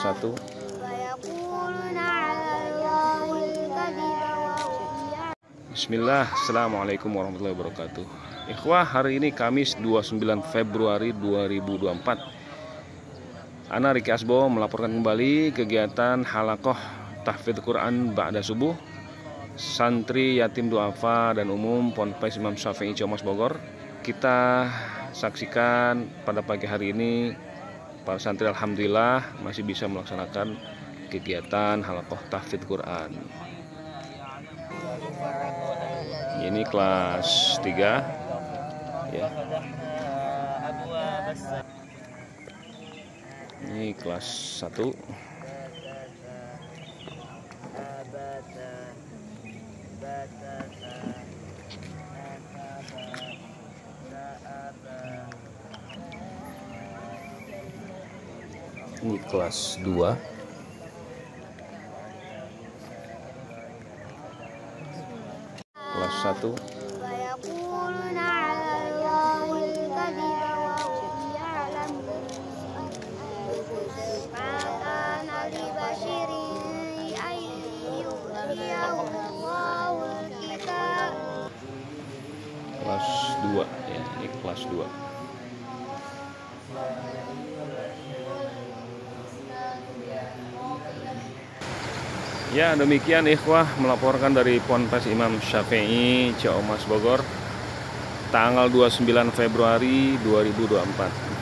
1. Bismillah, Assalamualaikum warahmatullahi wabarakatuh. Ikhwah, hari ini Kamis 29 Februari 2024. Ana Riki Asbo melaporkan kembali kegiatan halakoh tahfidz Quran ba'da subuh santri yatim duafa dan umum Ponpes Imam Syafi'i Ciamas Bogor. Kita saksikan pada pagi hari ini para santri alhamdulillah masih bisa melaksanakan kegiatan halakoh tahfidz Quran. Ini kelas 3 ya. Ini kelas 1. Ini kelas 2. Kelas 1. Kelas 2 ya, ini kelas 2. Ya, demikian ikhwah melaporkan dari Ponpes Imam Syafi'i Ciamas Bogor tanggal 29 Februari 2024.